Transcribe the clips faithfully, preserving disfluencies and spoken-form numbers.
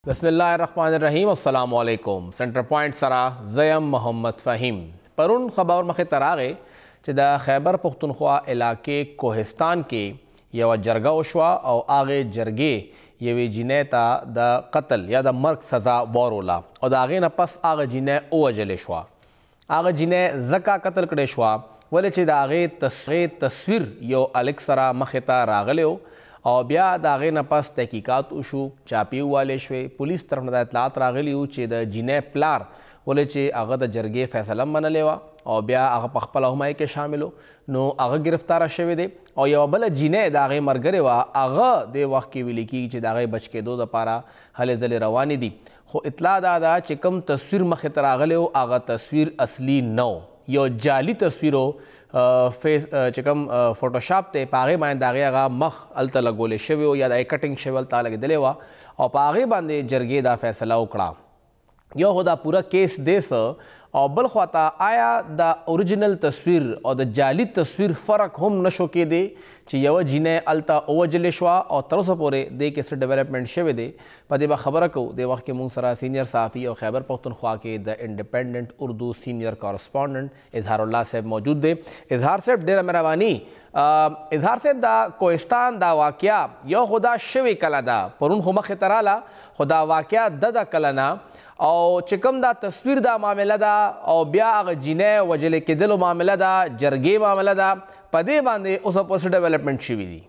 بسم الله الرحمن الرحیم. السلام علیکم. سنټر پوینټ سره زیم محمد فهیم. پرون خبر مخې ته راغی چې د خیبر پښتونخوا علاقې کوهستان کې یوه جرګه وشوه او هغې جرګې یوې جینۍ ته د قتل یا د مرګ سزا واروله او د هغې نه پس هغه جینۍ ووژلې شوه. هغه جینۍ ځکه قتل کړې شوه ولې چې د هغې تصویر یو هلک سره مخې ته راغلی و او بیا د هغې نه پس تحقیقات وشو، چاپې ووالې شوې. پولیس طرف نه دا اطلاعات راغلي وو چې د جینۍ پلار ولې چې هغه د جرګې فیصله هم منلې وه او بیا هغه په خپله همایې کې شامل و، نو هغه ګرفتاره شوی دی. او یوه بله جینۍ د هغې ملګرې وه، هغه دې وخت کې ویلي کېږي چې د هغې بچ کېدو دپاره هلې ځلې روانې دي. خو اطلاع دا ده چې کوم تصویر مخې ته راغلی و هغه تصویر اصلي نه و، یو جعلي تصویر و. فیس چې کوم فوټوشاپ دی په هغې باندې د هغې هغه مخ هلته لګولې شوی و یا د هغې کټینګ شوی هلته لګېدلې وه او په هغې باندې جرګې دا فیصله وکړه. یو خو دا پوره کیس دی څه او بل خواته آیا د اوریجنل تصویر او د جعلي تصویر فرق هم نشو کېدی چې یوه جینۍ هلته ووژلې شوه او تر اوسه پورې دې کې څه ډیولپمنټ شوی دی په دې به خبره کوو. دې وخت کې موږ سره سینیر صحافي او خیبر پښتونخوا کې د انډیپینډنټ اردو سینیر کارسپونډنټ اظهار الله صاحب موجود دی. اظهار صاحب ډېره مهرباني. اظهار صاحب دا کوهستان دا واقعه یو خو دا شوې کله ده، پرون خو مخې ته راله، خو دا واقعه ده ده کله نه او چې کوم دا تصویر دا معامله ده او بیا هغه جینۍ وژلې کېدلو معامله ده، جرګې معامله ده، په دې باندې اوس پوسټ ډیولپمنټ شوي دي.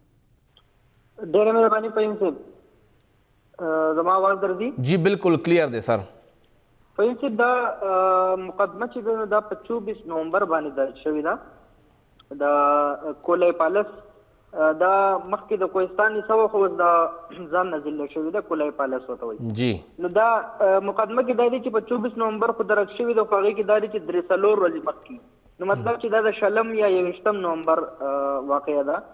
ډېره مهرباني فهیم صاحب، زما آواز درځي؟ جی بالکل کلیر دی سر. فهیم صاحب دا مقدمه چې ده دا په چوبیس نومبر باندې درج شوې ده د کولی پالس. دا مخکې د کوهستان نیسه وه خو اوس دا ځان نه ضلع شوې ده، کولی پالس ورته وایي. جی نو دا مقدمه کې دا دی چې په چوبیس نومبر خو درج شوې ده خو هغې کې دا دی چې درې څلور ورځې مخکې، نو مطلب چې دا د شلم یا یوویشتم نومبر واقعه ده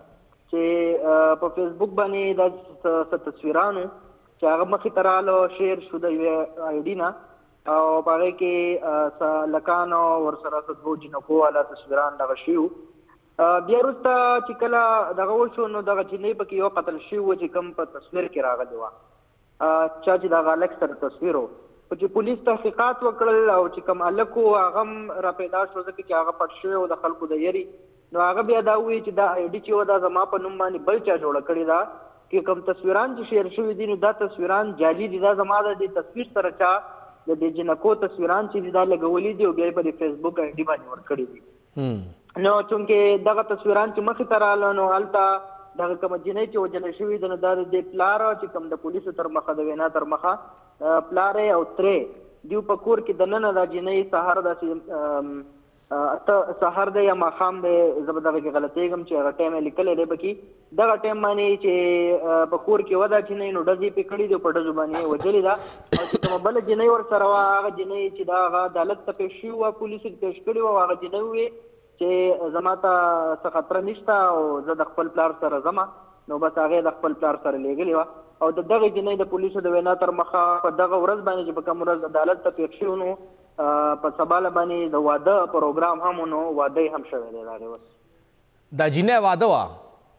چې په فیسبوک باندې دا څه تصویرانو چې هغه مخې ته راغله شیر شو د یوې آی ډي نه او په هغې کې څه لکانو ورسره څه دوو جینکو والا تصویران دغه شوي وو. بیا وروسته چې کله دغه وشو نو دغه جینۍ پکې یو قتل شوي وه چې کوم په تصویر کې راغلی وه، چا چې دغه هلک سره تصویر و. خو چې پولیس تحقیقات وکړل او چې کوم هلک و هغه هم راپیدا شو ځکه چې هغه پټ شوی و د خلکو د یري، نو هغه بیا دا ووایي چې دا آی ډي چې وه دا زما په نوم باندې بل چا جوړه کړې ده، چې کوم تصویران چې شیر شوي دي نو دا تصویران جعلي دي، دا زما د دې تصویر سره چا د دې جنکو تصویران چې دي دا لګولي دي او بیا یې په دې فیسبوک آی ډي باندې ورکړي دي. نو چونکې دغه تصویران چې مخې ته راغله نو هلته دغه کومه جینۍ چې وژله شوې ده نو دا د دې پلار چې کوم د پولیسو تر مخه د وینا تر مخه پلار او ترې دیو په کور کې دننه دا جینۍ سهار داسې اته سهار دی یا ماښام دی، زه به دغه کې غلطېږم چې هغه ټایم یې لیکلی دی پکې، دغه ټایم باندې چې په کور کې وه دا جینۍ نو ډزې پرې کړي دي، په ډزو باندې یې وژلې ده. او چې کومه بله جینۍ ورسره وه هغه جینۍ چې دا هغه عدالت ته پېښ شوي وه، پولیسو ته پېښ کړې وه، هغه جینۍ وویې چې زما ته څه خطره نشته او زه د خپل پلار سره ځمه، نو بس هغې د خپل پلار سره لیږلې وه. او د دغې جینۍ د پولیسو د وینا تر مخه په دغه ورځ باندې چې په کوم ورځ عدالت ته پېښ شوي نو په سباله باندې د واده پروګرام هم نو واده یې هم شوی دی د هغې اوس. دا جینۍ واده وه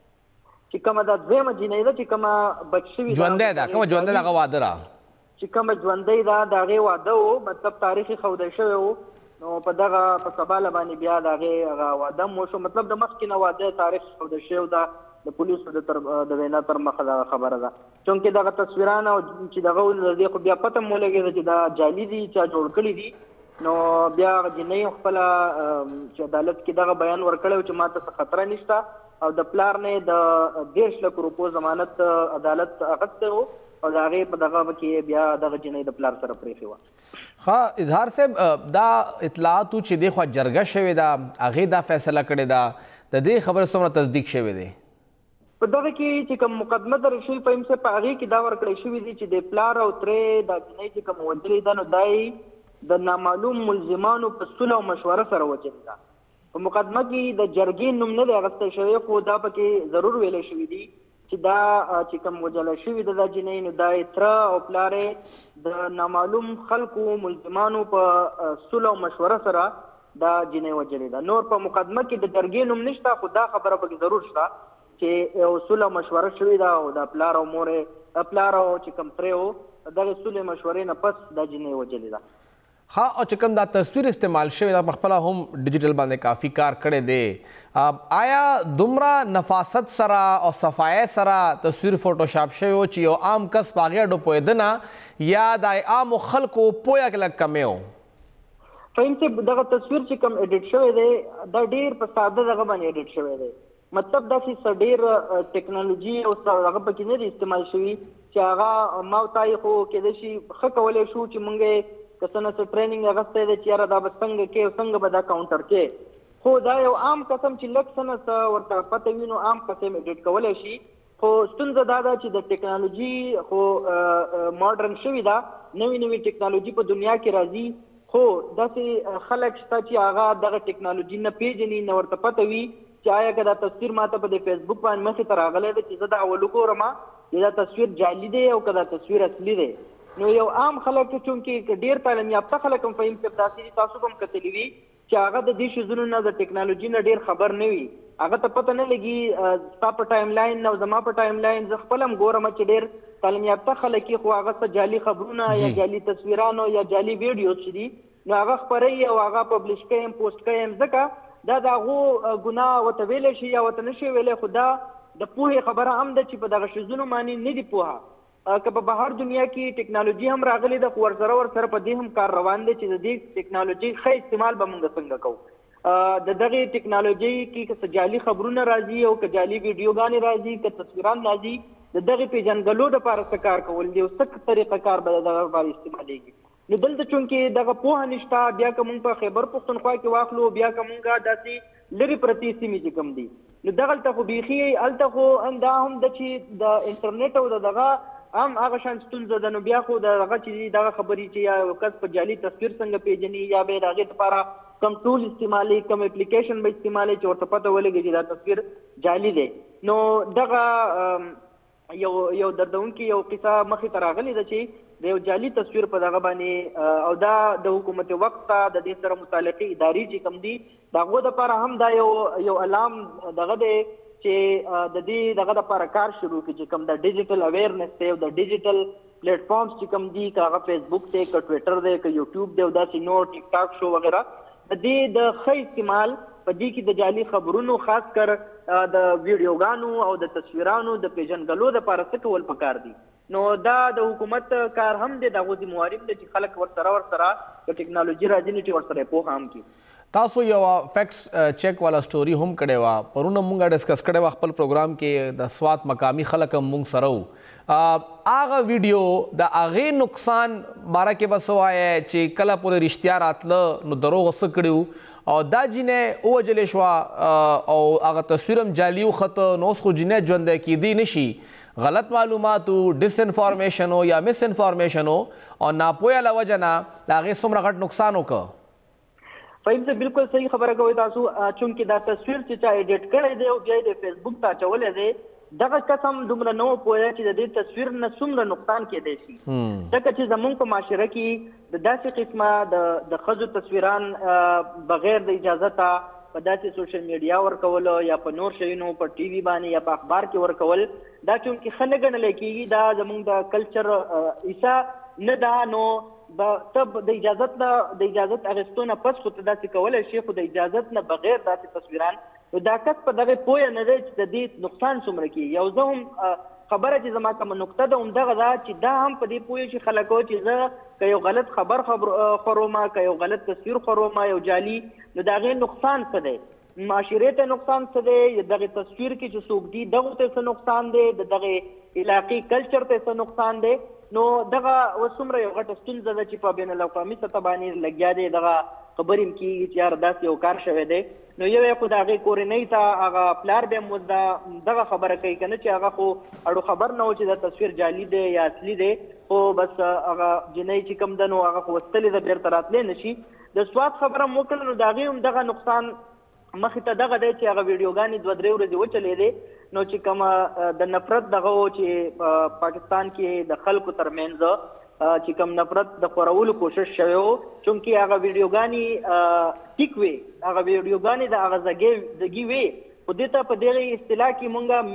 چې کومه دا دویمه جینۍ ده چې کومه بچ شوي ژوندۍ ده، کومه ژوندۍ ده هغه واده را چې کومه ژوندۍ ده د هغې واده و، مطلب تاریخ یې ښودی شوی و، نو په دغه په سباله باندې بیا د هغې هغه واده هم وشو. مطلب د مخکې نه واده تاریخ ښودل شوی ده د پولیسو د وینا تر مخه دغه خبره ده، چونکې دغه تصویران او چې دغه د دې خو بیا پته مو لګېده چې دا جعلي دي، چا جوړ کړي دي. نو بیا هغه جینۍ خپله چې عدالت کې دغه بیان ورکړی و چې ما ته څه خطره نشته او د پلار نه یې د دېرش لکو روپو ضمانت عدالت اخیستی و او د هغې په دغه کې بیا دغه جینۍ د پلار سره پرېښې وه. ښه اظهار صاحب، دا اطلاعاتو چې دې خوا جرګه شوې ده هغې دا فیصله کړې ده، د دې خبرې څومره تصدیق شوی دی؟ په دغه کې چې کوم مقدمه درج شوي فهیم صاحب په هغې کې دا ورکړی شوي دي چې د پلار او ترې دا جینۍ چې کوم وژلې ده نو دا یې د نامعلوم ملزمانو په صلح او مشوره سره وژلې ده. په مقدمه کې د جرګې نوم نه دی اخیستی شوی خو دا پکې ضرور ویلی شوي دي چې دا چې کوم وژله شوي ده دا جینۍ نو دا یې تره او پلار یې د نامعلوم خلکو ملزمانو په صلح او مشوره سره دا جینۍ وژلې ده. نور په مقدمه کې د جرګې نوم نشته خو دا خبره پکې ضرور شته چې اصول او مشوره شوې ده او د پلار او مور پلار او چې کوم ترې و دغه سولې مشورې نه پس دا جنۍ وجلې ده. ها او چې کوم دا تصویر استعمال شوی دا په خپله هم ډیجیټل باندې کافي کار کړی دی. آیا دومره نفاست سره او صفایۍ سره تصویر فوټوشاپ شوی و چې یو عام کس په هغې اډو پوهېده نه یا د عامو خلکو پویه کې لږ کمی و؟ فهیم صاحب دغه تصویر چې کوم ایډیټ شوی دی دا ډېر په ساده دغه باندې ایډیټ شوی دی. مطلب داسې څه ډېر ټیکنالوژي او هغه پکې نه دی استعمال شوي چې هغه ما او تا یې خو کیدای شي ښه کولی شو چې موږ یې که څه نه څه ټریننګ اخیستی دی چې یاره دا به څنګه کې او څنګه به دا کاونټر کې. خو دا یو عام قسم چې لږ څه نه څه ورته پته وي نو عام قسم ایډیټ کولی شي. خو ستونزه دا ده چې د ټیکنالوژي خو ماډرن شوي ده، نوې نوې ټیکنالوژي په دنیا کې راځي، خو داسې خلک شته چې هغه دغه ټیکنالوژي نه پیژني، نه ورته پته وي چې آیا که دا تصویر ماته په د فیسبوک باندې مخې ته راغلی دی چې زه دا اول وګورم چې دا تصویر جعلي دی او که دا تصویر اصلي دی. نو یو عام خلک چونکې ډېر تعلیم یافته خلک هم فهیم صاحب داسې دي، تاسو به هم کتلي وي چې هغه د دې شیزونو نه د ټیکنالوژي نه ډېر خبر نه وي، هغه ته پته نه لګي. ستا په ټایم لاین او زما په ټایم لاین زه خپل هم ګورم چې ډېر تعلیم یافته خلک یې خو هغه څه جعلي خبرونه یا جعلي تصویرانو یا جعلي ویډیوز چې دي نو هغه خپروي او هغه پبلش کوي هم پوسټ کوي هم. ځکه دا د هغو ګناه ورته ویلی شي یا ورته نه شي ویلی، خو دا د پوهې خبره هم ده چې په دغه شیزونو باندې نه دي پوهه. که په بهر دنیا کې ټیکنالوژي هم راغلې ده خو ورسره ورسره په دې هم کار روان دی چې د دې ټیکنالوژي ښه استعمال به موږ څنګه کوو. د دغې ټیکنالوژۍ کې که څه جعلي خبرونه راځي او که جعلي ویډیوګانې راځي که تصویران راځي د دغې پېژنګلو دپاره څه کار کول دي او څه طریقه کار به د دغه لپاره استعمالېږي. نو دلته چونکې دغه پوهه نشته، بیا که مونږ په خیبر پښتونخوا کې واخلو بیا که مونږ داسې لرې پرتې سیمې چې کوم دي نو دغلته خو بیخي هلته خو دا هم ده چې د انټرنیټ او د دغه هم هغه شان ستونزه ده. نو بیا خو د هغه چې دغه خبرې چې یا یو کس په جعلي تصویر څنګه پیژني یا به یې د هغې دپاره کم ټول استعمالوي کم اپلیکیشن به استعمالوي چې ورته پته ولګي چې دا تصویر جعلي دی. نو دغه یو یو دردونکې یو قصه مخې ته راغلې ده چې د یو جعلي تصویر په دغه باندې او دا د حکومت وقت ته د دې سره متعلقې ادارې چې کوم دي د هغو دپاره هم دا یو یو الارم دغه دی چې د دې دغه دپاره کار شروع کړي چې کوم د ډیجیټل اویرنس دی او د ډیجیټل پلیټ فارمز چې کوم دي که هغه فیسبوک دی که ټویټر دی که یوټیوب دی او داسې نور ټیک ټاک شو وغیره د دې د ښه استعمال په دې کې د جعلي خبرونو خاص کر د ویډیوګانو او د تصویرانو د پیژنګلو دپاره څه کول پکار دي. نو دا د حکومت کار هم دی، د هغو ذمواري هم دی چې خلک ورسره ورسره په ټیکنالوژي راځي نو چې ورسره یې پوهه هم کړي. تاسو یو فیکټس چیک والا سټوري هم کړې وه، پرونه مونږ ډسکس کړې وه خپل پروګرام کې د سوات مقامي خلک هم مونږ سره وو. هغه ویډیو د هغې نقصان باره کې به څه وایې چې کله پورې رښتیا راتله نو دروغ څه کړي او دا جینۍ ووجلې شوه او هغه تصویر هم جعلي وخته نو اوس خو جینۍ ژوندی کیدی نشي. غلط معلوماتو ډس انفارمیشن یا مس انفارمیشن او ناپوهه له وجه نه د هغې څومره غټ نقصان وکړه. فهیم صاحب بالکل صحیح خبره کوئ تاسو، چونکې دا تصویر چې چا ایډیټ کړی دی او بیا یې د فیسبوک ته اچولی دی دغه کس هم دومره نه و پوهه چې د دې تصویر نه څومره نقصان کیدی شي. ځکه چې زموږ په معاشره کې د داسې قسمه د ښځو تصویران بغیر د اجازته په داسې سوشل میډیا ورکولو یا په نور شیونو په ټي وي باندې یا په اخبار کې ورکول دا چونکې ښه نه ګڼلی کېږي، دا زموږ د کلچر حصه نه ده. نو ته د اجازت نه د اجازت اخیستو نه پس خو ته داسې کولی شي، خو د اجازت نه بغیر داسې تصویران نو دا کس په دغې پوهه نه دی چې د دې نقصان څومره کېږي. او زه هم خبره چې زما کومه نقطه ده همدغه ده چې دا هم په دې پوه شي خلک چې زه که یو غلط خبر خوروم که یو غلط تصویر خوروم یو جعلي نو د هغې نقصان څه دی، معاشرې ته نقصان څه دی، دغې تصویر کې چې څوک دي دغو ته څه نقصان دی، د دغې علاقې کلچر ته څه نقصان دی. نو دغه اوس څومره یو غټه ستونزه ده چې په بین الاقوامي سطح باندې لګیا دی دغه خبرې هم کېږي چې یار داسې یو کار شوی دی. نو یو یې خو د هغې کورنۍ ته هغه پلار بیا هم اوس دغه خبره کوي که نه چې هغه خو اړو خبر نه و چې دا تصویر جعلي دی یا اصلي دی، خو بس هغه جنۍ چې کوم ده نو هغه خو وستلې ده بیرته راتلی نه شي. د سوات خبره هم وکړله نو د هغې هم دغه نقصان مخې ته دغه دی چې هغه ویډیوګانې دوه درې ورځې وچلېدې نو چې کومه د نفرت دغه و چې په پاکستان کې د خلکو ترمنځ چې کوم نفرت د خورولو کوشش شوی و، چونکې هغه ویډیوګانې ټیک وې، هغه ویډیوګانې د هغه زګې وې، خو دې ته په دغې اصطلاح کې مونږ مس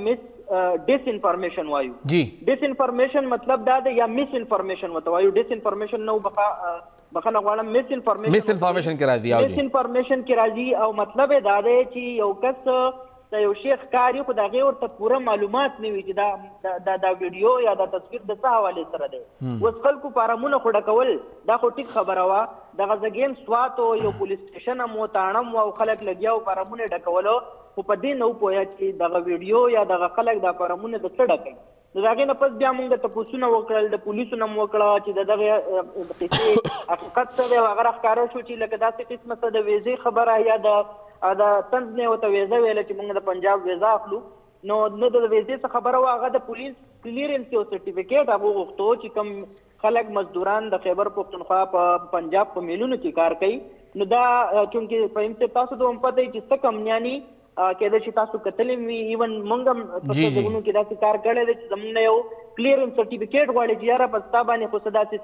ډیس انفارمیشن وایو. جی ډیس انفارمیشن مطلب دا دی یا میس انفارمیشن وته وایو. ډیس انفارمیشن نو بخا بخنه غواړم میس انفارمیشن میس انفارمیشن کې راځي. میس انفارمیشن کې راځي او مطلب دا دی چې یو کس د یو شیخ کار یو خو د هغې ورته پوره معلومات نه وي چې دا دا دا ویډیو یا دا تصویر د څه حوالې سره دی. اوس خلکو فارمونه خو ډکول دا خو ټیک خبره وه. دغه زګیم سوات او یو پولیس سټیشن هم و تاڼم و او خلک لګیا و فارمونه یې ډکولو خو په دې نه وپوهه چې دغه ویډیو یا دغه خلک دا فارمونه د څه ډکوي. نو د هغې نه پس بیا مونږ تپوسونه وکړل د پولیسو نه مو وکړه چې د دغې قصې حقیقت څه دی او هغه راښکاره شو چې لکه داسې قسمه څه د ویزې خبره یا د دا طنز نه ورته ویزه ویله چې موږ د پنجاب ویزه اخلو. نو نه د ویزې څه خبره وه هغه د پولیس کلیرنس یو سرټیفیکیټ هغه غوښتو چې کوم خلک مزدوران د خیبر پښتونخوا په پنجاب په میلونو کې کار کوي. نو دا چونکې فهیم صاحب تاسو ته هم پته وي چې څه کمنیاني کېدای شي تاسو کتلی هم وي ایون موږ هم په څه ځایونو کې داسې کار کړی دی چې زموږ نه یو کلیرنس سرټیفیکیټ غواړي چې یاره په ستا باندې خو څه داسې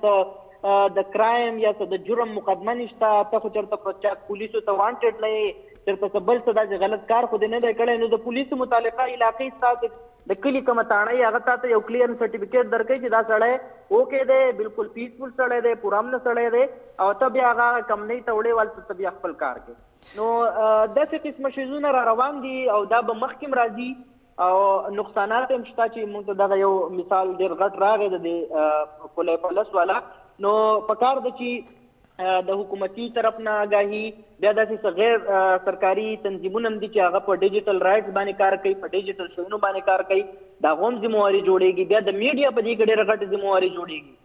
څه د کرایم یا څه د جرم مقدمه نشته ته خو چېرته پولیسو ته وانټډ نه یې چېرته څه بل څه داسې غلط کار خو دې نه دی کړی. نو د پولیسو متعلقه علاقې ستا د کلي کومه تاڼه یې هغه تا ته یو کلیرنس سرټیفیکیټ درکوي چې دا سړی اوکې دی بالکل پیسفول سړی دی پرامن سړی دی او ته بیا هغه کمنۍ ته وړې وال ته بیا خپل کار کوي. نو داسې قسمه شیزونه را روان دي او دا به مخکې هم راځي او نقصانات هم شته چې موږ ته دغه یو مثال ډېر غټ راغی د دې کلی پلس والا. نو پکار ده چې د حکومتي طرف نه آګاهي بیا داسې څه غیر سرکاري تنظیمونه هم دي چې هغه په ډیجیټل رایټس باندې کار کوي په ډیجیټل شیانو باندې کار کوي د هغو هم ذمواري جوړېږي. بیا د میډیا په دې کې ډېره غټه ذمواري جوړېږي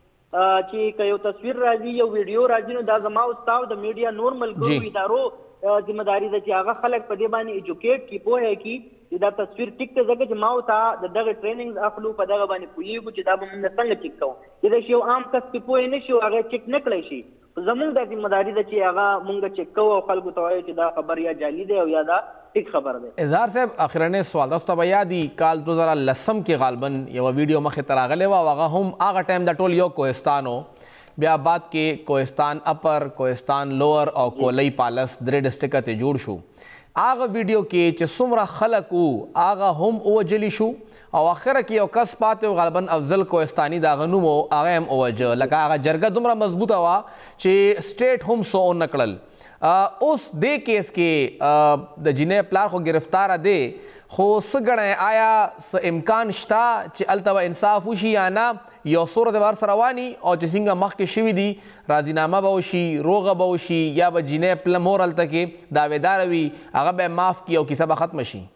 چې که یو تصویر راځي یو ویډیو راځي نو دا زما او ستا د میډیا نور ملګرو ادارو ذمہ داري ده چې هغه خلک په دې باندې ایجوکیټ کړي پوهه کړي چې دا تصویر ټیک ته ځکه چې ما او تا د دغه ټریننګ اخلو په دغه باندې پوهېږو چې دا به موږ څنګه چیک کوو. کېدای شي یو عام کس پې پوهې نه شي او هغه چیک نه کړی شي. زموږ دا ذمہ داري ده چې هغه موږ چیک کوو او خلکو ته وایو چې دا خبر یا جعلي دی او یا دا ټیک خبر دی. اظهار صاحب اخرنی سوال تاسو ته به یاد وي کال دو زره لسم کې غالبا یوه ویډیو مخې ته راغلی وه او هغه هم هغه ټایم د ټول یو کوهستان و. بیا بعد کې کوهستان اپر کوهستان لوور او کولی پالس درې ډسټرکه ته جوړ شو. هغه ویډیو کې چې څومره خلک وو هغه هم ووجلی شو او اخره کې یو کس پاتې و غالبا افضل کوهستاني د هغه نوم و هغه هم ووجه. لکه هغه جرګه دومره مضبوطه وه چې سټیټ هم څه ونه کړل. اوس دې کیس کې د جینۍ پلار خو ګرفتاره دی خو څه ګڼئ آیا څه امکان شته چې هلته به انصاف وشي یا نه یو صورت به ورسره رواني او چې څنګه مخکې شوي دي راضینامه به وشي روغه به وشي یا به جینۍ پله مور هلته کې دعویداره وي هغه به معاف کړي او کیسه به ختمه شي؟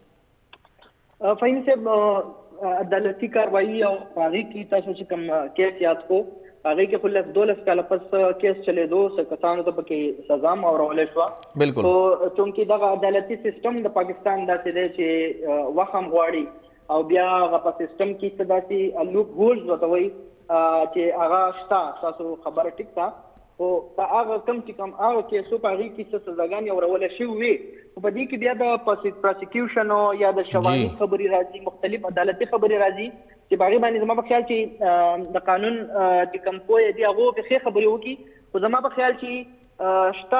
فهیم صاحب عدالتي کاروایي او هغې کې تاسو چې کوم کیس یاد کو هغې کې خو لس دولس کاله پس کیس چلېدو څه کسانو ته پکې سزا هم اورولی شوه. بلکل. خو چونکې دغه عدالتي سیسټم د پاکستان داسې دی چې وخت هم غواړي او بیا هغه په سیسټم کې څه داسې لوپ هولز ورته وایي چې هغه شته تاسو خبره ټیک ده خو په هغه کم چې کم هغه کیسو په هغې کې څه سزاګانې اورولی شوي وي خو په دې کې بیا د پراسیکیوشنو یا د شواهد خبرې راځي مختلف عدالتي خبرې راځي چې په هغې باندې زما په خیال چې د قانون چې کوم پوهې دي هغو پې ښې خبرې وکړي خو زما په خیال چې شته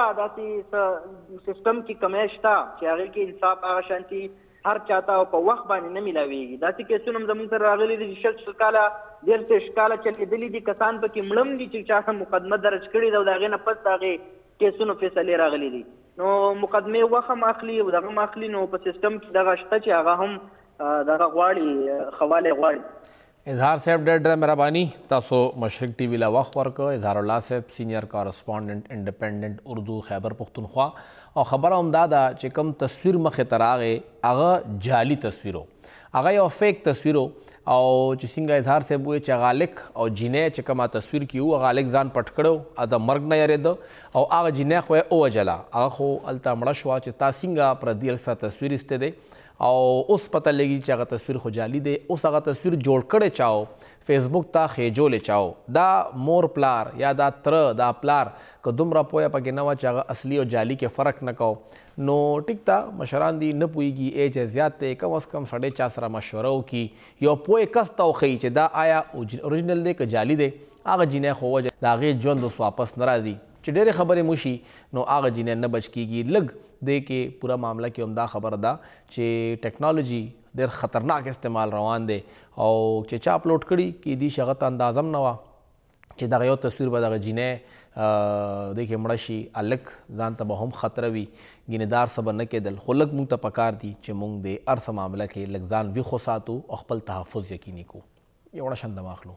داسې سیسټم کې کمی شته چې هغې کې انصاف هغه شانتي هر چاته او په وخت باندې نه میلاویږي. داسې کیسونه هم زموږ سره راغلي دي چې شل شل کاله ډېر څه کاله چلېدلي دي کسان پکې مړم دي چې چا مقدمه درج کړې ده او د هغې نه پس د هغې کیسونو فیصلې راغلي دي. نو مقدمې وخت هم اخلي او دغه هم اخلي نو په سیسټم کې دغه شته چې هغه هم دغه غواړي خواله غواړي. اظهار صاحب ډېر ډېره مهرباني تاسو مشرق ټي وي له وخت ورکړ. اظهار الله صاحب سینئر کارسپونډنټ انډیپینډنټ اردو خیبر پښتونخوا او خبره هم دا ده چې کوم تصویر مخې ته راغی هغه جعلي تصویر و هغه یو فیک تصویر و او چې څنګه اظهار صاحب وویل چې هغه هلک او جینۍ چې کومه تصویر کې و هغه هلک ځان پټ کړی د مرګ نه یېرېده او هغه جینۍ خو یې ووجله هغه خو هلته مړه شوه چې تا څنګه پردي هلک سره تصویر ایستی دی او اوس پته لګي چې هغه تصویر خو جعلي دی. اوس هغه تصویر جوړ کړی چاو فیسبوک ته خېجولی چاو دا مور پلار یا دا تره دا پلار که دومره پوهه پکې نه وه چې هغه اصلي او جعلي کې فرق نه کو نو ټیک ته مشران دي نه پوهېږي ایج یې زیات دی کم از کم سړی چا سره مشوره وکړي یو پوهې کس ته وښیي چې دا آیا اوریجنل دی که جعلي دی هغه جینۍ خو وجه د هغې ژوند اوس واپس نه راځي چې ډېرې خبرې موشي نو هغه جینۍ نه بچ کېږي. لږ دې کې پوره معامله کې هم دا خبره ده چې ټیکنالوجي ډېر خطرناک استعمال روان دی او چې چا اپلوډ کړي کې دي شغه ته اندازه هم نه وه چې دغه یو تصویر به دغه جینۍ دی کې مړه شي هلک ځان ته به هم خطره وي ګینهدار څه به نه کېدل خو لږ موږ ته پکار دي چې موږ د هر څه معامله کې لږ ځان ویښ وساتو او خپل تحفظ یقیني کړو یو وړه شنده واخلو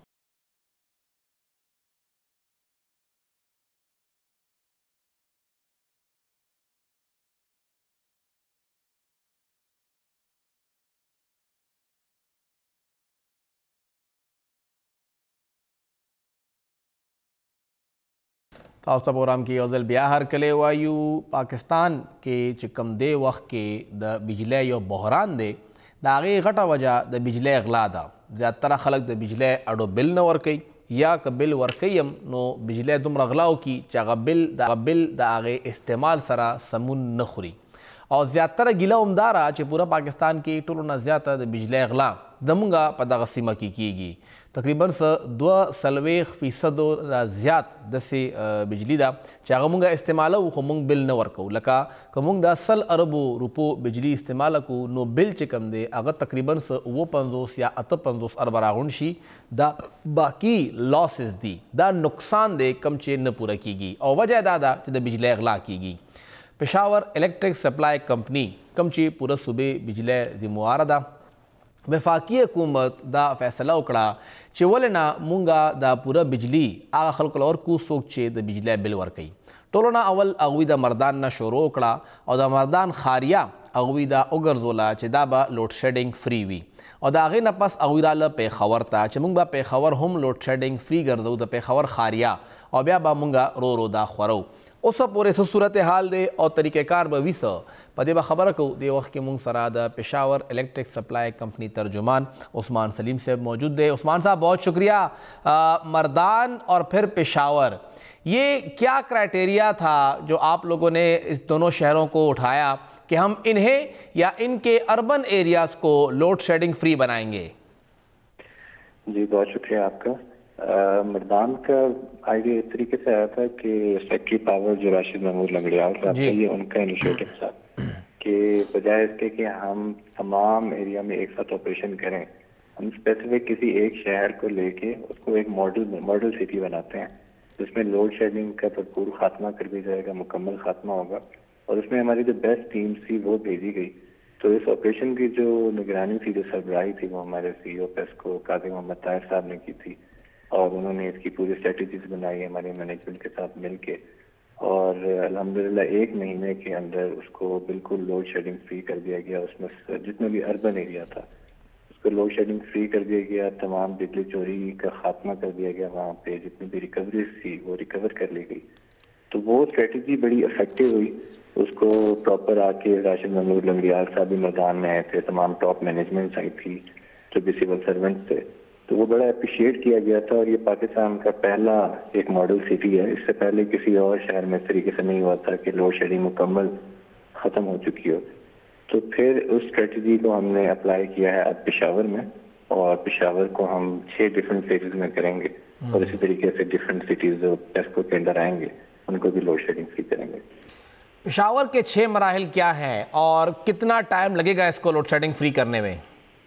تاسو ته پروګرام کې یو ځل بیا هرکلی وایو پاکستان کې چې کوم دی وخت کې د بجلی یو بحران دی د هغې غټه وجه د بجلی اغلا ده زیاتره خلک د بجلی اډو بل نه ورکوي یا که بل ورکوي هم نو بجلی دومره غلا وکړي چې هغه بل د هغه بل د هغې استعمال سره سمون نه خوري او زیاتره ګیله همدا ده چې پوره پاکستان کې ټولو نه زیاته د بجلی اغلا زمونږ په دغه سیمه کې کیږي تقریبا څه دوه څلوېښت فیصدو نه زیات داسې بجلي ده چې هغه مونږ استعمالوو خو مونږ بل نه ورکوو لکه که مونږ د سل اربو روپو بجلي استعماله کړو نو بل چې کوم دی هغه تقریبا څه اووه پنځوس یا اته پنځوس اربه راغونډ شي دا باقي لاسز دي دا نقصان دی کم چې نه پوره کیږي او وجه دا ده چې د بجلی اغلا کیږي پشاور الیکټرک سپلای کمپنی کم چې پوره صوبې بجلی ذمواره ده وفاقی حکومت دا فیصله وکړه چې ولې نه مونږه دا پوره بجلی هغه خلکو له ورکو څوک چې د بجلی بل ورکوي ټولو نه اول هغوی د مردان نه شروع وکړه او د مردان خاریه هغوی دا وګرځوله چې دا به لوډ شیډینګ فری وي او د هغې نه پس هغوی راله پیښور ته چې مونږ به پیښور هم لوډ شیډینګ فری ګرځو د پیښور خاریه او بیا به مونږه رو رو دا خورو اوسه پورې څه صورت حال دی او طریقې کار به وي څه په دې به خبره کوو دې وخت کې مونږ سره د پشاور الیکټرک سپلائی کمپنی ترجمان عثمان سلیم صاحب موجود دے عثمان صاحب بہت شکریہ مردان اور پھر پشاور یہ کیا کرائٹیریا تھا جو آپ لوگوں نے اس دونوں شہروں کو اٹھایا کہ ہم انہیں یا ان کے اربن ایریاز کو لوڈ شیڈنگ فری بنائیں گے؟ جی بہت شکریہ آپ کا مردان کا آئیڈیا اس طریقے سے آیا تھا کہ فیکٹری پاور جو راشد محمود لنگڑیال صاحب تھا یہ ان کا انیشیٹو تھا کہ بجائے اس کے کہ ہم تمام ایریا میں ایک ساتھ آپریشن کریں ہم اسپیسیفک کسی ایک شہر کو لے کے اس کو ایک ماڈل ماڈل سٹی بناتے ہیں جس میں لوڈ شیڈنگ کا بھرپور خاتمہ کر دیا جائے گا مکمل خاتمہ ہوگا اور اس میں ہماری جو بیسٹ ٹیم تھی وہ بھیجی گئی تو اس آپریشن کی جو نگرانی تھی جو سربراہی تھی وہ ہمارے سی او پیسکو قاضی محمد طاہر صاحب نے کی تھی اور انہوں نے اس کی پوری اسٹریٹجیز بنائی ہمارے مینجمنٹ کے ساتھ مل کے اور الحمدللہ ایک مہینے کے اندر اس کو بالکل لوڈ شیڈنگ فری کر دیا گیا اس میں جتنا بھی اربن ایریا تھا اس کو لوڈ شیڈنگ فری کر دیا گیا تمام بجلی چوری کا خاتمہ کر دیا گیا وہاں پہ جتنی بھی ریکوریز تھی وہ ریکور کر لی گئی تو وہ اسٹریٹجی بڑی افیکٹو ہوئی اس کو پراپر آ کے راشد محمود لنگڑیال صاحب بھی میدان میں آئے تھے تمام ٹاپ مینجمنٹ آئی تھی جو بھی سول سروینٹس تھے تو وہ بڑا اپریشیٹ کیا گیا تھا اور یہ پاکستان کا پہلا ایک ماڈل سٹی ہے اس سے پہلے کسی اور شہر میں اس طریقے سے نہیں ہوا تھا کہ لوڈ شیڈنگ مکمل ختم ہو چکی ہو تو پھر اس اسٹریٹجی کو ہم نے اپلائی کیا ہے اب پشاور میں اور پشاور کو ہم چھ ڈفرینٹ فیزز میں کریں گے اور اسی طریقے سے ڈفرینٹ سٹیز جو ٹیسکو کے اندر آئیں گے ان کو بھی لوڈ شیڈنگ فری کریں گے. پشاور کے چھ مراحل کیا ہیں اور کتنا ٹائم لگے گا اس کو لوڈ شیڈنگ فری کرنے میں؟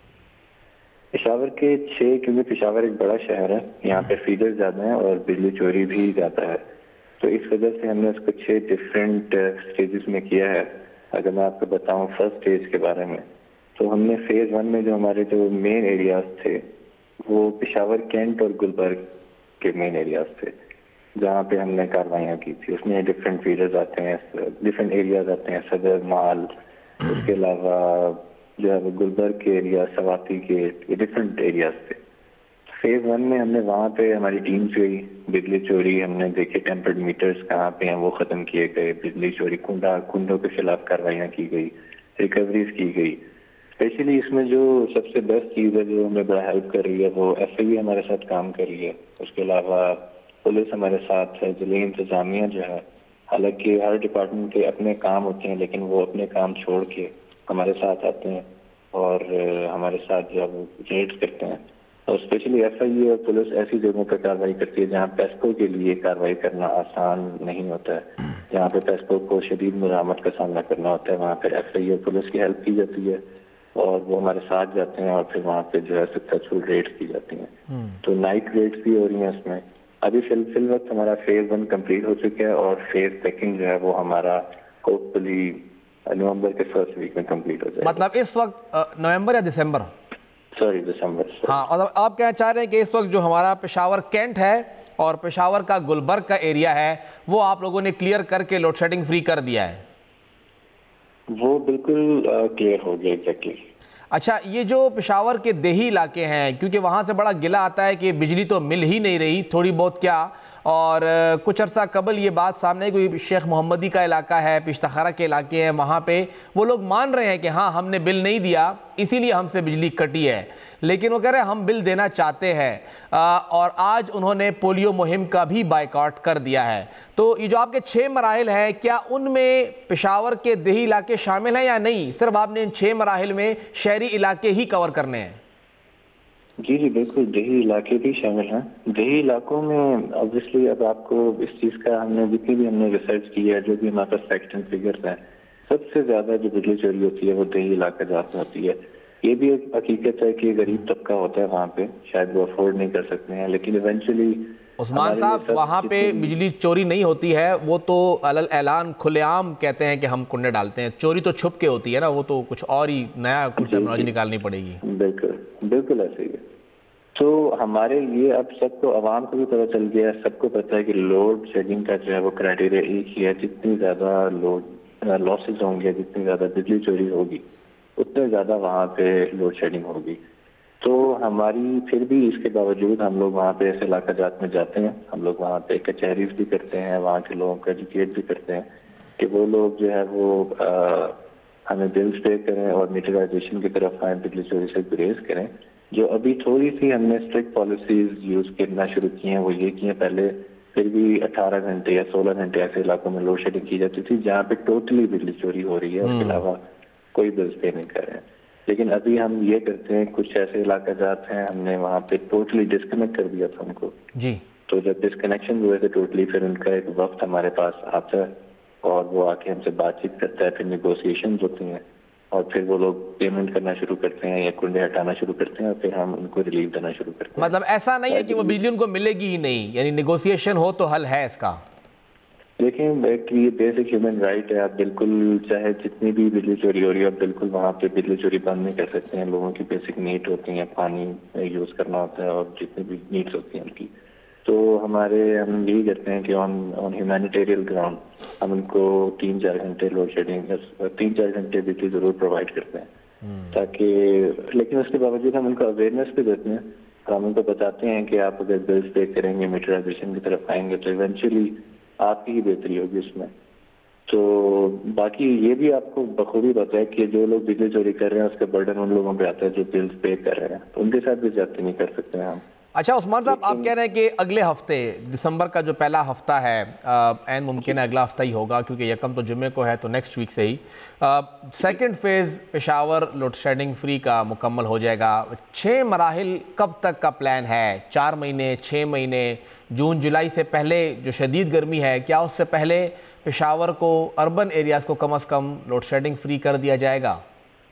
پشاور کے چھ کیونکہ پشاور ایک بڑا شہر ہے یہاں پہ فیڈر زیادہ ہیں اور بجلی چوری بھی زیادہ ہے تو اس وجہ سے ہم نے اس کو چھ ڈفرینٹ اسٹیجز میں کیا ہے. اگر میں آپ کو بتاؤں فرسٹ اسٹیج کے بارے میں تو ہم نے فیز ون میں جو ہمارے جو مین ایریاز تھے وہ پشاور کینٹ اور گلبرگ کے مین ایریاز تھے جہاں پہ ہم نے کاروائیاں کی تھی. اس میں ڈفرینٹ فیڈرز آتے ہیں ڈفرینٹ ایریاز آتے ہیں صدر مال اس کے علاوہ جو ہے وہ گلبرگ کے ایریا سواتی کے یہ ڈفرینٹ ایریاز تھے. فیز ون میں ہم نے وہاں پہ ہماری ٹیمز گئی بجلی چوری ہم نے دیکھے ٹیمپرڈ میٹرز کہاں پہ ہیں وہ ختم کیے گئے بجلی چوری کنڈا کنڈوں کے خلاف کاروائیاں کی گئی ریکوریز کی گئی. اسپیشلی اس میں جو سب سے بیسٹ چیز ہے جو ہمیں بڑا ہیلپ کر رہی ہے وہ ایف آئی ہمارے ساتھ کام کر رہی ہے. اس کے علاوہ پولیس ہمارے ساتھ ہے ضلعی انتظامیہ جو ہے حالانکہ ہر ڈپارٹمنٹ کے اپنے کام ہوتے ہیں لیکن وہ اپنے کام چھوڑ کے ہمارے ساتھ آتے ہیں اور ہمارے ساتھ جو ہے وہ ریڈز کرتے ہیں. اور اسپیشلی ایف آئی اور پولیس ایسی جگہوں پہ کارروائی کرتی ہے جہاں پیسکو کے لیے کارروائی کرنا آسان نہیں ہوتا ہے جہاں پہ پیسکو کو شدید مزاحمت کا سامنا کرنا ہوتا ہے وہاں پہ ایف آئی اور پولیس کی ہیلپ کی جاتی ہے اور وہ ہمارے ساتھ جاتے ہیں اور پھر وہاں پہ جو ہے سکسیسفل ریٹس کی جاتی ہیں. تو نائٹ ریٹس بھی ہو رہی ہیں اس میں. ابھی فی فی الوقت ہمارا فیز ون کمپلیٹ ہو چکا ہے اور فیز سیکنڈ جو ہے وہ ہمارا ہوپ فلی نومبر کے فرسٹ ویک میں کمپلیٹ ہو جائے گا. مطلب اس وقت نومبر یا دسمبر؟ سوری دسمبر. ہاں، اور آپ کہنا چاہ رہے ہیں کہ اس وقت جو ہمارا پشاور کینٹ ہے اور پشاور کا گلبرگ کا ایریا ہے وہ آپ لوگوں نے کلیئر کر کے لوڈ شیڈنگ فری کر دیا ہے؟ وہ بالکل کلیئر ہو گیا ایگزیکٹلی. اچھا، یہ جو پشاور کے دیہی علاقے ہیں، کیونکہ وہاں سے بڑا گلہ آتا ہے کہ بجلی تو مل ہی نہیں رہی تھوڑی بہت کیا، اور کچھ عرصہ قبل یہ بات سامنے کوئی شیخ محمدی کا علاقہ ہے، پشتخارہ کے علاقے ہیں، وہاں پہ وہ لوگ مان رہے ہیں کہ ہاں ہم نے بل نہیں دیا اسی لیے ہم سے بجلی کٹی ہے، لیکن وہ کہہ رہے ہیں ہم بل دینا چاہتے ہیں، اور آج انہوں نے پولیو مہم کا بھی بائیکاٹ کر دیا ہے. تو یہ جو آپ کے چھ مراحل ہیں، کیا ان میں پشاور کے دیہی علاقے شامل ہیں یا نہیں؟ صرف آپ نے ان چھ مراحل میں شہری علاقے ہی کور کرنے ہیں؟ جی جی بالکل، دیہی علاقے بھی شامل ہیں. دیہی علاقوں میں obviously اب آپ کو اس چیز کا ہم نے جتنی بھی ہم نے ریسرچ کی ہے، جو بھی ہمارے پاس فیکٹس اینڈ فگرز ہیں، سب سے زیادہ جو بجلی چوری ہوتی ہے وہ دیہی علاقہ جات میں ہوتی ہے. یہ بھی ایک حقیقت ہے کہ غریب طبقہ ہوتا ہے وہاں پہ، شاید وہ افورڈ نہیں کر سکتے ہیں، لیکن ایونچولی عثمان صاحب وہاں پہ بجلی چوری نہیں ہوتی ہے، وہ تو علل اعلان کھلے عام کہتے ہیں کہ ہم کنڈے ڈالتے ہیں. چوری تو چھپ کے ہوتی ہے نا، وہ تو کچھ اور ہی نیا کوئی ٹرمنالوجی نکالنی پڑے گی. بالکل بالکل ایسے ہی ہے. تو ہمارے یہ اب سب کو، عوام کو بھی پتہ چل گیا، سب کو پتہ ہے کہ لوڈ شیڈنگ کا جو ہے وہ کرائٹیریا ایک ہی ہے. جتنی زیادہ لوڈ لاسز ہوں گے، جتنی زیادہ بجلی چوری ہوگی، اتنے زیادہ وہاں پہ لوڈ شیڈنگ ہوگی. تو ہماری پھر بھی اس کے باوجود ہم لوگ وہاں پہ ایسے علاقہ جات میں جاتے ہیں. ہم لوگ وہاں پہ کچہریز بھی کرتے ہیں، وہاں کے لوگوں کو ایجوکیٹ بھی کرتے ہیں کہ وہ لوگ جو ہے وہ ہمیں بلز پے کریں اور میٹرائزیشن کی طرف آئیں، بجلی چوری سے گریز کریں. جو ابھی تھوڑی سی ہم نے اسٹرکٹ پالیسیز یوز کرنا شروع کی ہیں وہ یہ کی ہیں، پہلے پھر بھی اٹھارہ گھنٹے یا سولہ گھنٹے ایسے علاقوں میں لوڈ شیڈنگ کی جاتی تھی جہاں پہ ٹوٹلی بجلی چوری ہو رہی ہے، اس کے علاوہ کوئی بلز پے نہیں کر رہے ہیں. لیکن ابھی ہم یہ کرتے ہیں، کچھ ایسے علاقہ جات ہیں ہم نے وہاں پہ ٹوٹلی ڈسکنیکٹ کر دیا تھا ان کو. جی. تو جب ڈسکنیکشن ہوئے تھے ٹوٹلی، پھر ان کا ایک وقت ہمارے پاس آتا ہے اور وہ آ کے ہم سے بات چیت کرتا ہے، پھر نیگوسیشنز ہوتی ہیں اور پھر وہ لوگ پیمنٹ کرنا شروع کرتے ہیں یا کنڈے ہٹانا شروع کرتے ہیں اور پھر ہم ان کو ریلیف دینا شروع کرتے ہیں. مطلب ایسا نہیں ہے کہ وہ بجلی ان کو ملے گی ہی نہیں، یعنی نیگوسیشن ہو تو حل ہے اس کا؟ دیکھیں ایک یہ بیسک ہیومن رائٹ ہے، آپ بالکل چاہے جتنی بھی بجلی چوری ہو رہی ہے آپ بالکل وہاں پہ بجلی چوری بند نہیں کر سکتے ہیں. لوگوں کی بیسک نیڈ ہوتی ہیں، پانی یوز کرنا ہوتا ہے اور جتنی بھی نیڈس ہوتی ہیں ان کی. تو ہمارے ہم یہی کرتے ہیں کہ آن آن ہیومینیٹیرین گراؤنڈ ہم ان کو تین چار گھنٹے لوڈ شیڈنگ تین چار گھنٹے بجلی ضرور پرووائڈ کرتے ہیں تاکہ، لیکن اس کے باوجود ہم ان کو اویئرنیس بھی دیتے ہیں. ہم ان کو بتاتے ہیں کہ آپ اگر بلز پے کریں گے، میٹرائزیشن کی طرف آئیں گے تو ایونچولی آپ کی ہی بہتری ہوگی اس میں. تو باقی یہ بھی آپ کو بخوبی پتہ ہے کہ جو لوگ بجلی چوری کر رہے ہیں اس کا برڈن ان لوگوں پہ آتا ہے جو بلز پے کر رہے ہیں، تو ان کے ساتھ بھی زیادتی نہیں کر سکتے ہیں ہم. اچھا عثمان صاحب، آپ کہہ رہے ہیں کہ اگلے ہفتے دسمبر کا جو پہلا ہفتہ ہے، عین ممکن ہے اگلا ہفتہ ہی ہوگا کیونکہ یکم تو جمعے کو ہے، تو نیکسٹ ویک سے ہی سیکنڈ فیز پشاور لوڈ شیڈنگ فری کا مکمل ہو جائے گا. چھ مراحل کب تک کا پلان ہے؟ چار مہینے، چھ مہینے، جون جولائی سے پہلے جو شدید گرمی ہے کیا اس سے پہلے پشاور کو، اربن ایریاز کو کم از کم لوڈ شیڈنگ فری کر دیا جائے گا؟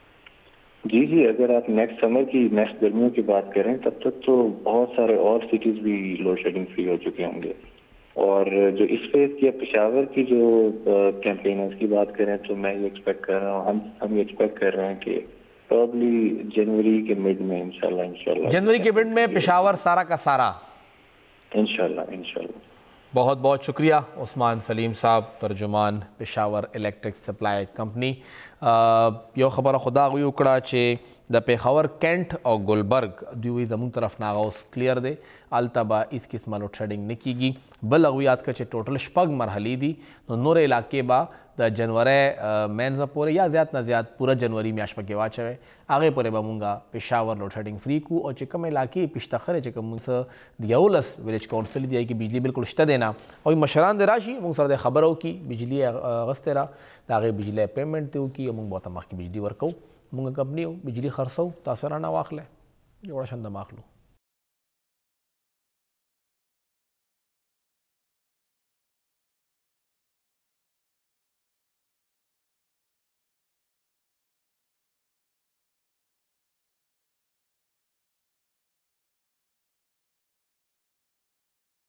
جی جی، اگر آپ نیکسٹ سمر کی، نیکسٹ گرمیوں کی بات کریں تب تک تو بہت سارے اور سٹیز بھی لوڈ شیڈنگ فری ہو چکے ہوں گے. اور جو اس فیز کی پشاور کی جو کیمپین ہے اس کی بات کریں تو میں یہ ایکسپیکٹ کر رہا ہوں، ہم ہم یہ ایکسپیکٹ کر رہے ہیں کہ پرابلی جنوری کے مڈ میں انشاءاللہ انشاءاللہ جنوری کے مڈ میں پشاور سارا کا سارا انشاءاللہ انشاءاللہ. بہت بہت شکریہ عثمان سلیم صاحب، ترجمان پشاور الیکٹرک سپلائی کمپنی. یو خبر خدا غوی وکړه چې د پیښور کینټ او ګلبرګ دوی زموږ طرف نه اوس کلیر دی، هلته به هیڅ قسمه لوډ شیډینګ نه کیږي. بل هغوی یاد کړه چې ټوټل شپږ مرحلې دي، نو نورې علاقې به د جنورۍ منځه پورې یا زیات نه زیات پوره جنوري میاشت پکې واچوئ، هغې پورې به مونږ پشاور لوډ شیډینګ فری کړو. او چې کوم علاقې پشتخرې چې کوم څه د یولس ویلیج کونسل دی کې بجلی بالکل شته دی نه، او مشران دی راشي مونږ سره د خبره وکړي، بجلي اغوستی را د هغې بجلۍ پیمنټ دې وکړي او مونږ به ورته مخکې بجلي ورکوو. مونږ کمپني یو، بجلي خرڅوو، تاسو رانه واخلئ، جوړه شان د ماخلو.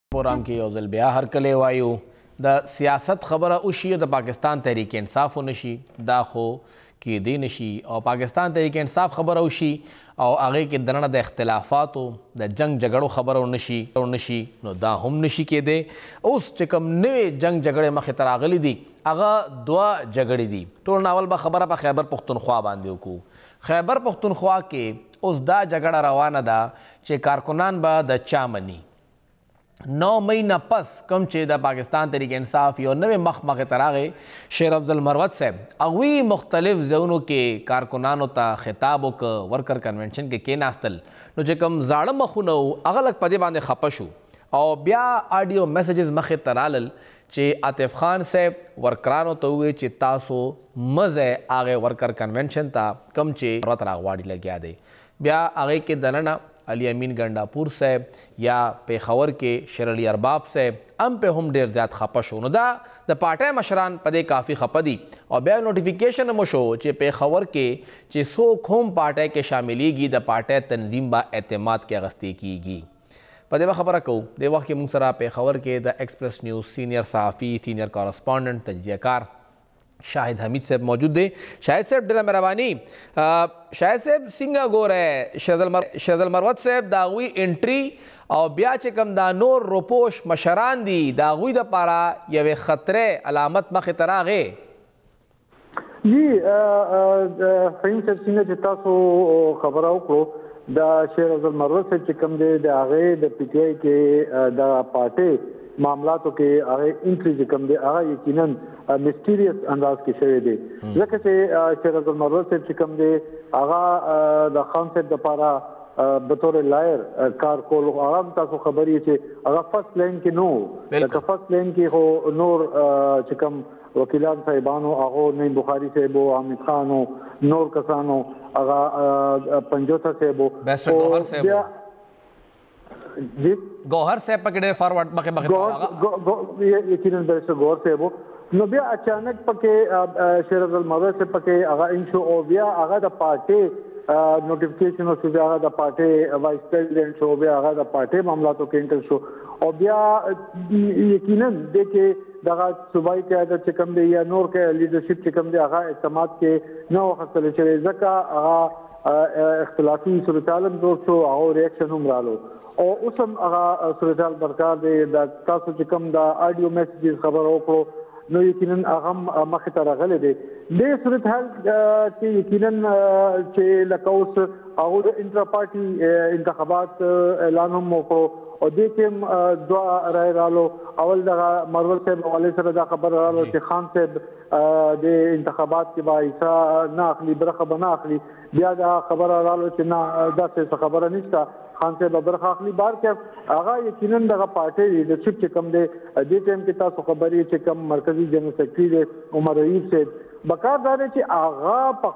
پروګرام کې یو ځل بیا هرکلی وایو د سیاست خبره وشي د پاکستان تحریک انصاف ونشي دا خو کېدی نشي او پاکستان تحریک انصاف خبره وشي او هغې کې دننه د اختلافاتو د جنگ جګړو خبره ونشي ونشي نو دا هم نشي کېدی. اوس چې کوم نوې جنگ جګړې مخې ته راغلي دي هغه دوه جګړې دي. ټول ناول به خبره په خیبر پښتونخوا باندې وکړو. خیبر پښتونخوا کې اوس دا جګړه روانه ده چې کارکنان به د چا مني. نو مئی نه پس کم چې د پاکستان تحریک انصاف یو نوې مخ مخې ته راغی شیر افضل مروت صاحب هغوی مختلف ځایونو کې کارکنانو ته خطاب وکړ ورکر کنونشن کې کېناستل نو چې کوم زاړه مخونه وو هغه لږ په دې باندې خفه شو او بیا آډیو میسیجز مخې ته رالل چې عاطف خان صاحب ورکرانو ته وویل چې تاسو مه ځئ هغې ورکر کنونشن ته کم چې مروت راغواړي لګیا دی. بیا هغې کې دننه علی امین ګنډاپور صاحب یا پیښور کې شیر علي ارباب صاحب هم په هم ډېر زیات خفه شو. نو دا د پارټۍ مشران په دې کافي خفه دي او بیا نوټیفیکیشن هم وشو چې پیښور کې چې څوک هم پارټۍ کې شاملیږي د پارټۍ تنظیم به اعتماد کې اخیستې کیږي. په دې به خبره کوو. دې وخت کې موږ سره پیښور کې د ایکسپریس نیوز سینئر صحافي سینئر کارسپونډنټ تجزیه کار شاہد حمید صاحب موجود دے. شاہد صاحب ډیره مهرباني. شاہد صاحب څنګه ګوره شیزل مروت صاحب د هغوی انټري او بیا چې کوم دا نور روپوش مشران دي د هغوی دپاره یوې خطرې علامت مخې ته راغې؟ جی فهیم صاحب څنګه چې تاسو خبره وکړو د شیر افضل مروت صاحب چې کوم دی د هغې د پی ټي آی کې د پارټۍ معاملاتو کې هغه انټري چې کوم دی هغه یقینا مسټیریس انداز کې شوی دی ځکه چې شیر افضل مروت صاحب چې کوم دی هغه د خان صاحب دپاره بطور لایر کار کول هغه هم تاسو خبر یې چې هغه فرست لین کې نو لکه فرست لین کې خو نور چې کوم وکیلان صاحبانو هغه نعیم بخاري صاحب او حامد خان او نور کسانو هغه پنجوتا صاحب بیسټر ګوهر صاحب جی ګوهر صاحب پکې ډېر فارورډ مخې مخې یقینا بیسټر ګوهر صاحب نو بیا اچانک پکې شیر افضل مروت صاحب پکې هغه ان شو او بیا هغه د پارټۍ نوټیفیکیشن شو بیا هغه د پارټۍ وایس پریزیډنټ شو بیا هغه د پارټۍ معاملاتو کې انټر شو او بیا یقینا د کې دغه صوبایي قیادت چې کوم دی یا نور کې لیډرشپ چې کوم دی هغه اعتماد کې نه واخیستل شوی ځکه هغه اختلافي صورتحال هم جوړ شو او ریاکشن هم رالو او اوس هم هغه صورتحال برقرار دی. د تاسو چې کوم د آډیو میسیجز خبره وکړو نو یقینا هغه هم مخې ته راغلی دی. دې صورتحال کې یقینا چې لکه اوس هغو د انټرا پارټي انتخابات اعلان هم وکړو او دې کې هم دوه رایې رالو. اول دغه مروت صاحب حوالې سره دا خبره رالو چې خان صاحب د انتخابات کې به حصه نه اخلي برخه به نه اخلي. بیا دا خبره رالو چې نه داسې خبره نشته خان صاحب برخه اخلي. بار کې هغه یقینا دغه پارټۍ لیډرشپ چې کوم دی دې ټایم کې تاسو خبرې چې کوم مرکزي جنرال سیکرټري دی عمر ایوب صاحب بکار دا دی چې هغه په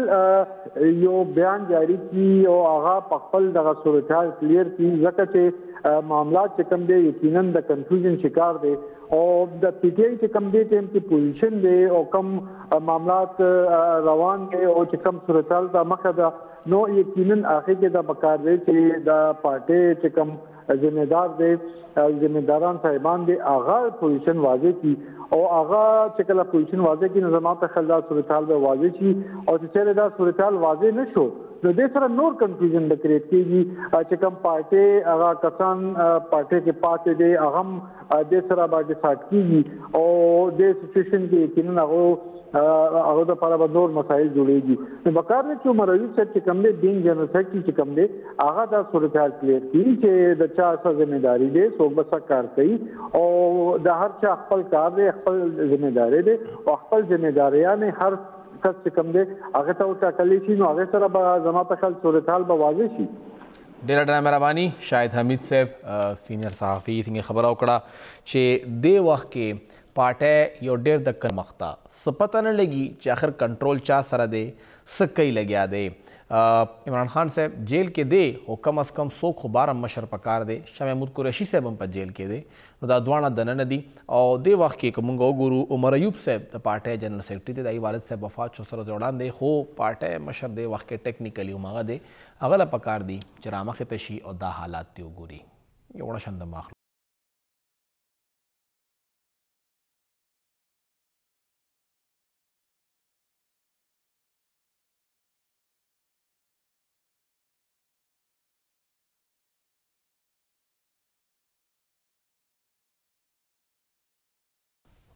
خپل یو بیان جاری کړي او هغه په خپل دغه صورتحال کلیر کړي ځکه چې معاملات چې کوم دی یقینا د کنفیوژن شکار دی او د پی ټی آی چې کوم دی ټایم کې پوزیشن دی او کم معاملات روان دی او چې کوم صورتحال ته مخه ده نو یقینا هغه کې دا بکار دی چې د پارټۍ چې کوم ذمہ دار دی ذمہ داران صاحبان دی هغه پوزیشن واضح کړي او هغه چې کله پوزیشن واضح کړي نو زما په خیال دا صورتحال به واضح شي او چې چېرې دا صورتحال واضح نه شو نو دې سره نور کنفیوژن به کریټ کېږي چې کوم پارټۍ هغه کسان پارټۍ کې پاتې دی هغه هم دې سره به ډیسایډ کېږي او دې سچویشن کې یقینا هغه هغه د لپاره به نور مسایل جوړېږي. نو بکار دی چې عمر ایوب صاحب چې کوم دی بینګ جنرال سیکرټري چې کوم دی هغه دا صورتحال کلیر کړي چې د چا څه ذمہ داري دی څوک به څه کار کوي او د هر چا خپل کار دی خپل ذمہ داري دی او خپل ذمہ داریانې هر کس چې کوم دی هغه ته وټاکلی شي نو هغې سره به زما په خیال صورتحال به واضح شي. ډېره ډېره مهرباني شاهد حمید صاحب سینئر صحافي څنګه خبره وکړه چې دې وخت کې پارټۍ یو ډېر د کن مخ ته څه پته نه لګي چې آخر کنټرول چا سره دی څه کوي لګیا دی. عمران خان صاحب جیل کې دی خو کم از کم څوک خو بار مشر پکار دی. شاه محمود قریشي صاحب هم په جیل کې دی نو دا دواړه دننه دي او دې وخت کې که موږ وګورو عمر ایوب صاحب د پارټۍ جنرال سیکرټري دی د هغې والد صاحب وفات شو سره وړاندې دی خو پارټۍ مشر دې وخت کې ټیکنیکلي هم هغه دی هغه له پکار دی چې رامخې ته شي او دا حالات دې وګوري. یو وړه شان دماغ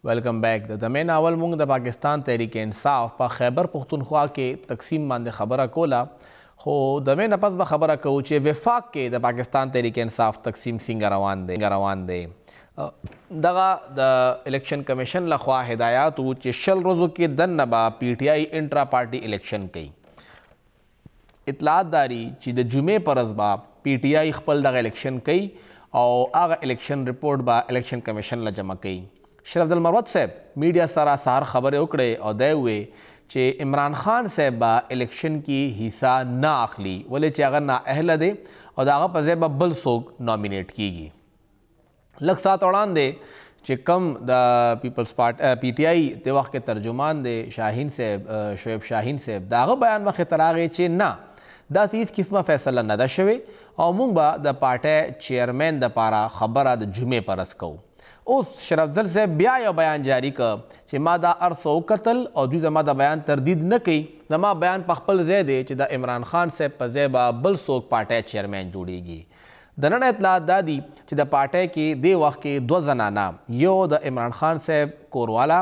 ویلکم بیک. د دمې ناول مونږ د پاکستان تحریک انصاف په خیبر پختونخوا کې تقسیم باندې خبره کوله، خو دمې نه پس به خبره کوو چې وفاق کې د پاکستان تحریک انصاف تقسیم څنګه روان دی روان دی دغه د الیکشن کمیشن لخوا هدایات وو چې شل ورځو کې دننه به پی ټی آی انټرا پارټي الیکشن کوي. اطلاعات داری چې د جمعې پر ورځ به پی ټی آی خپل دغه الیکشن کوي او هغه الیکشن رپورټ به الیکشن کمیشن له جمع کوي. شیر افضل مروت صاحب میډیا سره سهار خبرې وکړې او دی وویې چې عمران خان صاحب به الیکشن کې حصہ نه اخلي ولې چې هغه نااهله دی او د هغه په ځای به بل څوک نامینیټ کیږي. لږ ساعت وړاندې چې کم د پیپلز پارټ پی ټی آی د وخت کې ترجمان دی شاهین صاحب شعیب شاهین صاحب د هغه بیان مخې ته راغی چې نه داسې هېڅ قسمه فیصله نه ده شوې او موږ به د پارټۍ چیرمین دپاره خبره د جمعې په ورځ کوو. اوس شیر افضل صاحب بیا یو بیان جاری که چې ما دا هر څه وکتل او دوی زما د بیان تردید نه کوي، زما بیان په خپل ځای دی چې د عمران خان صاحب په ځای به بل څوک پارټۍ چیرمین جوړیږي. د نن اطلاعات دا دي چې د پارټۍ کې دې وخت کې دوه زنانه، یو د عمران خان صاحب کوروالا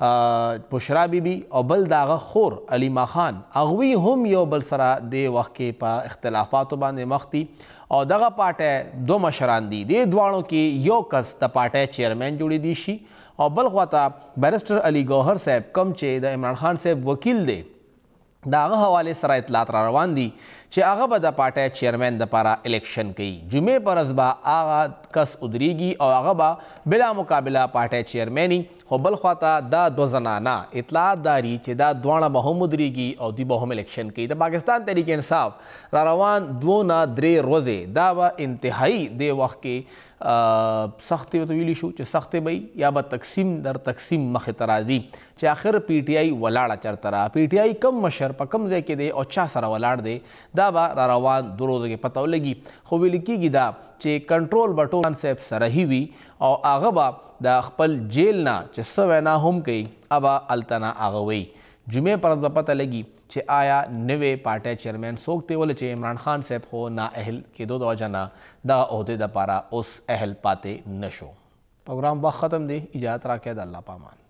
بشرا بی بی او بل د هغه خور علیما خان، هغوی هم یو بل سره دې وخت کې په اختلافاتو باندې مخ دي او دغه پارټۍ دو مشران دي. دې دواړو کې یو کس د پارټۍ چیرمین جوړېدی شي او بل خواته بیرسټر علی ګوهر صاحب کم چې د عمران خان صاحب وکیل دی د هغه حوالې سره اطلاعات را روان دي چې هغه به د پارټۍ چیرمین دپاره الیکشن کوي. جمعې په ورځ به هغه کس ودرېږي او هغه به بلا مقابله پارټۍ چیرمیني. خو بل خواته دا دوه زنانه اطلاعات داري چې دا دواړه به هم ودرېږي او دوی به هم الیکشن کوي. د پاکستان تحریک انصاف را روان دوه نه درې ورځې دا به انتهایی دې وخت کې سختې ورته ویلی شو چې سختې به یا به تقسیم در تقسیم مخې ته راځي چې آخر پی ټی آی ولاړه چرته را پی ټی آی کم مشر په کم ځای کې دی او چا سره ولاړ دی دا به را روان دو ورځو کې پته ولګي. خو ویل کېږي دا چې کنټرول به ټول صاحب سره هی وي او هغه به د خپل جیل نه چې څه وینا هم کوي هغه هلته نه هغه وایي. جمعې پر ورځ به پته لګي چې آیا نوې پارټۍ چیرمین څوک دی ولې چې عمران خان صاحب خو نااهل کېدو د وجه نه دغه عهدې دپاره اوس اهل پاتې نه شو. پروګرام وخت ختم دی، اجازت راکړئ، د الله پامان.